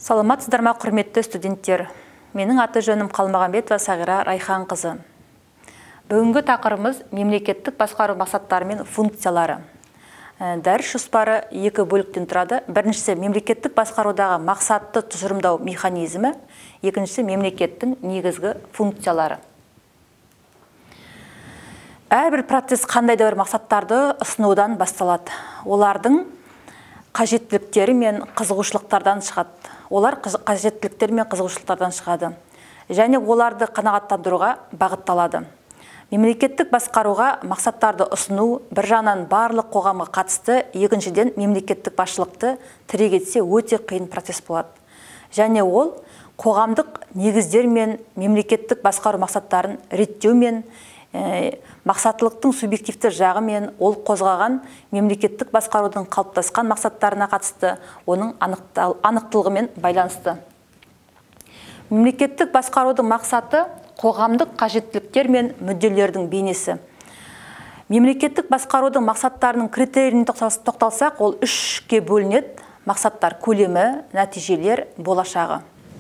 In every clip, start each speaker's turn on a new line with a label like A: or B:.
A: Саламатсыздар ма, құрметті студенттер. Менің аты жөнім Қалмағанбетова Сағира Райхан қызы. Бүгінгі тақырыбымыз мемлекеттік басқару мақсаттары мен функциялары. Дәріс жоспары екі бөліктен тұрады. Біріншісі мемлекеттік басқарудағы мақсатты тұжырымдау механизмі, екіншісі мемлекеттің негізгі функциялары. Әрбір процесс қандай да бір мақсаттарды ұсынудан басталады. Олардың қажеттіліктері мен қызығушылықтардан шығады. Олар қажеттіліктер мен қызығушылықтардан шығады. Және оларды қанағаттандыруға бағытталады. Мемлекеттік басқаруға мақсаттарды ұсыну бір жағынан барлық қоғамға қатысты, екіншіден мемлекеттік басшылықты тірек етсе өте қиын процесс болады. Және ол қоғамдық негіздер мен мемлекеттік басқару мақсаттарын реттеу мен мақсаттылықтың субъективті жағы мен ол қозғаған мемлекеттік басқарудың қалыптасқан мақсаттарына қатысты оның анықтылығымен байланысты. Мемлекеттік басқарудың мақсаты қоғамдық қажеттіліктер мен мүдделердің бейнесі. Мемлекеттік басқарудың мақсаттарының критерийіне тоқталсақ, ол үшке бөлінеді: мақсаттар көлемі, нәтижелер, болашағы.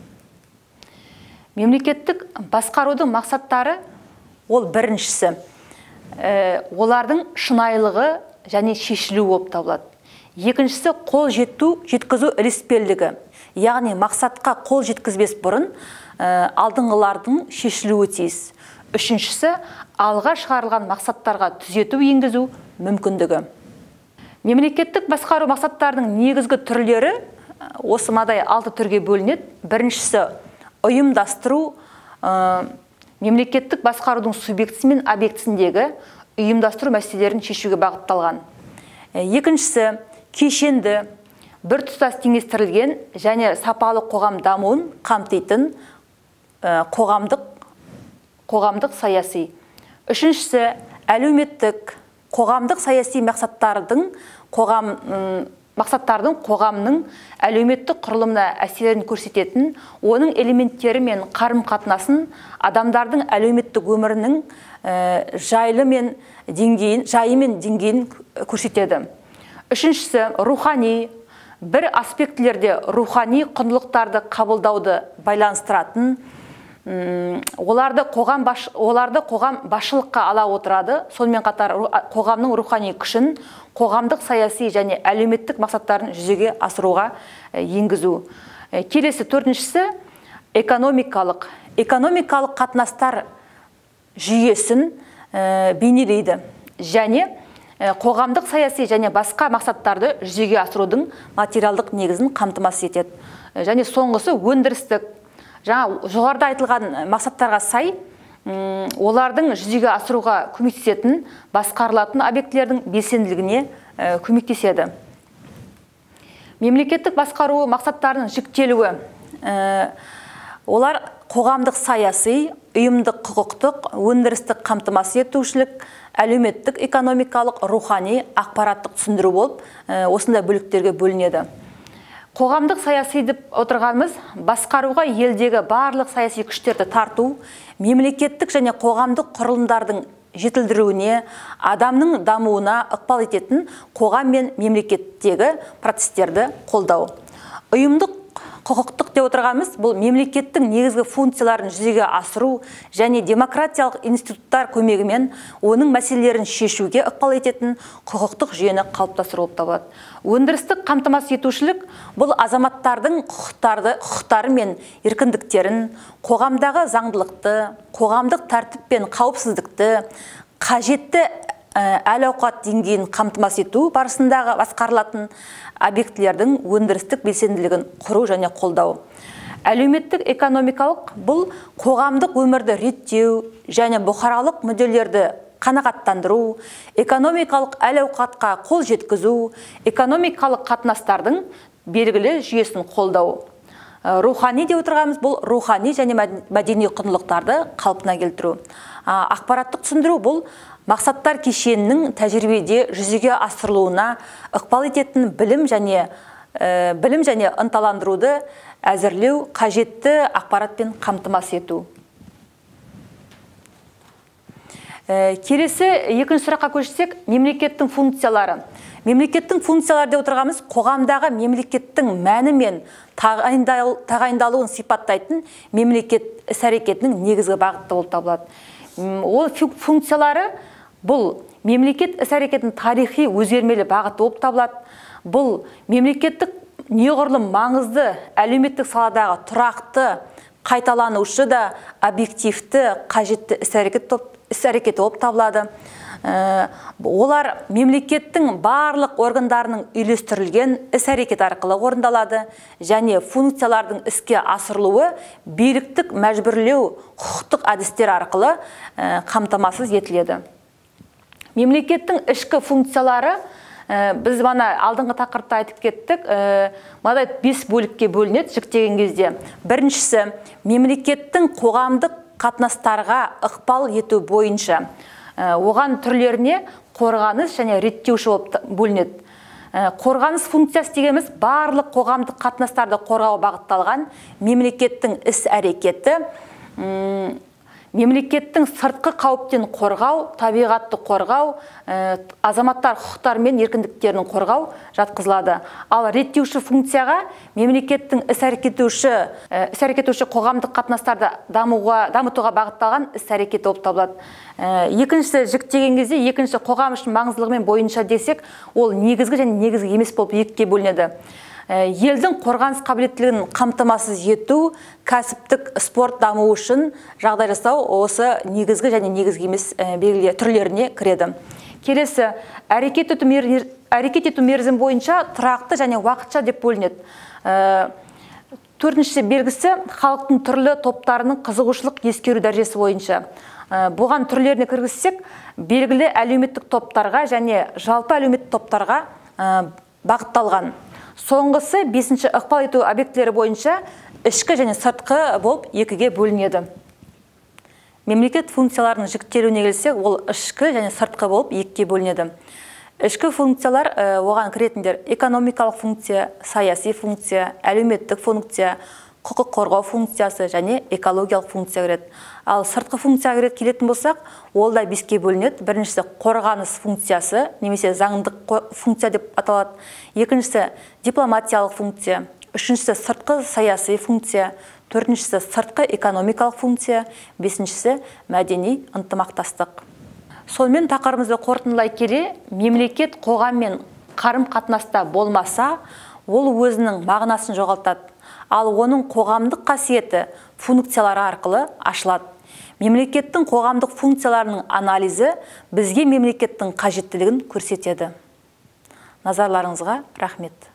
A: Мемлекеттік басқарудың мақсаттары ол біріншісі, олардың шынайылығы және шешілуі болып табылады. Екіншісі қол жеткізу ілеспелдігі, яғни мақсатқа қол жеткізбес бұрын алдыңғылардың шешілуі тиіс. Үшіншісі алға шығарылған мақсаттарға түзету енгізу мүмкіндігі. Мемлекеттік басқару мақсаттарының негізгі түрлері осы мынадай 6 түрге бөлінеді. Біріншісі ұйымдастыру, мемлекеттік басқарудың субъектісі мен объектісіндегі ұйымдастыру мәселелерін шешуге бағытталған. Екіншісі кешенді, біртұтас теңестірілген және сапалы қоғам дамуын қамтитын қоғамдық саяси. Үшіншісі әлеуметтік, қоғамдық саяси мақсаттардың қоғамның әлеуметтік құрылымына әсерін көрсететін, оның элементтері мен қарым-қатынасын адамдардың әлеуметтік өмірінің жайы мен деңгейін көрсетеді. Үшіншісі рухани, бір аспектілерде рухани құндылықтарды қабылдауды байланыстыратын, оларды қоғам басшылыққа ала отырады. Сонымен қатар қоғамның рухани күшін қоғамдық саяси және әлеуметтік мақсаттарын жүзеге асыруға енгізу. Келесі төртіншісі экономикалық қатынастар жүйесін бейнелейді және қоғамдық саяси және басқа мақсаттарды жүзеге асырудың материалдық негізін қамтамасыз етеді. Және соңғысы өндірістік. Жоғарыда айтылған мақсаттарға сай, олардың жүзеге асыруға көмектесетін басқарылатын объектілердің белсенділігіне көмектеседі. Мемлекеттік басқару мақсаттарының жіктелуі. Олар қоғамдық саяси, ұйымдық құқықтық, өндірістік қамтамасыз етушілік, әлеуметтік, экономикалық, рухани, ақпараттық түсіндіру болып, осындай бөліктерге бөлінеді. Қоғамдық саяси деп отырғанымыз басқаруға елдегі барлық саяси күштерді тарту, мемлекеттік және қоғамдық құрылымдардың жетілдіруіне, адамның дамуына ықпал ететін қоғам мен мемлекеттегі процестерді қолдау. Ұйымдық құқықтық деп отырғанымыз бұл мемлекеттің негізгі функцияларын жүзеге асыру және демократиялық институттар көмегімен оның мәселелерін шешуге ықпал ететін құқықтық жүйені қалыптастыру болып табылады. Өндірістік қамтамасыз етушілік бұл азаматтардың құқықтары мен еркіндіктерін, қоғамдағы заңдылықты, қоғамдық тәртіп пен қауіпсіздікті, қажетті әл-ауқат деңгейін қамтамасыз ету барысындағы басқарылатын объектілердің өндірістік белсенділігін құру және қолдау. Әлеуметтік экономикалық бұл қоғамдық өмірді реттеу және бұқаралық мүдделерді қанағаттандыру, экономикалық әл-ауқатқа қол жеткізу, экономикалық қатынастардың белгілі жүйесін қолдау. Рухани деп отырғанымыз бұл рухани және мәдени құндылықтарды қалпына келтіру. Ақпараттық түсіндіру бұл мақсаттар кешенінің тәжірибеде жүзеге асырылуына ықпал ететін білім және ынталандыруды әзірлеу, қажетті ақпаратпен қамтамасыз ету. Келесі екінші сұраққа көшсек, мемлекеттің функциялары. Мемлекеттің функциялары деп отырғанымыз қоғамдағы мемлекеттің мәні мен тағайындалуын сипаттайтын мемлекет іс-әрекетінің негізгі бағыты болып табылады. Ол функциялары бұл мемлекет іс-әрекетінің тарихи өзгермелі бағыты болып табылады. Бұл мемлекеттік неғұрлым маңызды әлеуметтік саладағы тұрақты, қайталанушы да объективті, қажетті іс-әрекеті болып табылады. Олар мемлекеттің барлық органдарының үйлестірілген іс-әрекет арқылы орындалады және функциялардың іске асырылуы биліктік мәжбүрлеу құқықтық әдістер арқылы қамтамасыз етіледі. Мемлекеттің ішкі функциялары біз мана алдыңғы тақырыпта айтып кеттік, мынадай 5 бөлікке бөлінеді жіктеген кезде. Біріншісі, мемлекеттің қоғамдық қатынастарға ықпал ету бойынша. Оған түрлеріне қорғаныс және реттеуші болып бөлінеді. Қорғаныс функциясы дегеніміз барлық қоғамдық қатынастарды қорғауға бағытталған мемлекеттің іс-әрекеті, мемлекеттің сыртқы қауіптен қорғау, табиғатты қорғау, азаматтар құқықтары мен еркіндіктерін қорғау жатқызылады. Ал реттеуші функцияға мемлекеттің іс-әрекетуші қоғамдық қатынастарды дамытуға бағытталған іс-әрекеті болып табылады. Екіншісі жіктеген кезде, екінші қоғам үшін маңыздылығымен бойынша десек, ол негізгі және негізгі емес болып екіге бөлінеді. Елдің қорғаныс қабілеттілігін қамтамасыз ету, кәсіптік спорт дамуы үшін жағдай жасау осы негізгі және негізгі емес белгілі түрлеріне кіреді. Келесі, әрекет ету мерзім бойынша тұрақты және уақытша деп бөлінеді. Төртінші белгісі халықтың түрлі топтарының қызығушылық ескеру дәрежесі бойынша. Бұған түрлеріне кіргізсек, белгілі әлеуметтік топтарға және жалпы әлеуметтік топтарға бағытталған. Соңғысы 5-ші ықпал ету объектілері бойынша ішкі және сыртқы болып екіге бөлінеді. Мемлекет функцияларының жіктелуіне келсек, ол ішкі және сыртқы болып екіге бөлінеді. Ішкі функциялар оған кіретіндер экономикалық функция, саяси функция, әлеуметтік функция, құқық қорғау функциясы және экологиялық функция кіреді. Ал сыртқы функцияға келетін болсақ, ол да 5-ке бөлінеді. Біріншісі қорғаныс функциясы, немесе заңдық функция деп аталады. Екіншісі дипломатиялық функция, үшіншісі сыртқы саяси функция, төртіншісі сыртқы экономикалық функция, бесіншісі мәдени ынтымақтастық. Сонымен тақырыбымызды қорытындылай келе, мемлекет қоғаммен қарым-қатынаста болмаса, ол өзінің мағынасын жоғалтады. Ал оның қоғамдық қасиеті функциялары арқылы ашылады. Мемлекеттің қоғамдық функцияларының анализі бізге мемлекеттің қажеттілігін көрсетеді. Назарларыңызға рахмет.